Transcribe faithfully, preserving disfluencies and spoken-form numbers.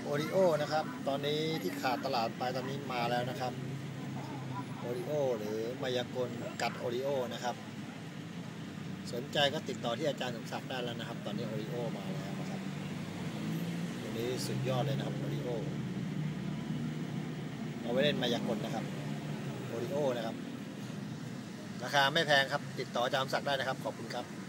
โอริโอนะครับตอนนี้ที่ขาดตลาดไปตอนนี้มาแล้วนะครับโอริโอหรือมายากลกัดโอริโอนะครับสนใจก็ติดต่อที่อาจารย์สมศักดิ์ได้แล้วนะครับ ตอนนี้โอริโอมาแล้วนะครับตัวนี้สุดยอดเลยนะครับโอริโอเอาไว้เล่นมายากลนะครับโอริโอนะครับราคาไม่แพงครับติดต่ออาจารย์สมศักดิ์ได้นะครับขอบคุณครับ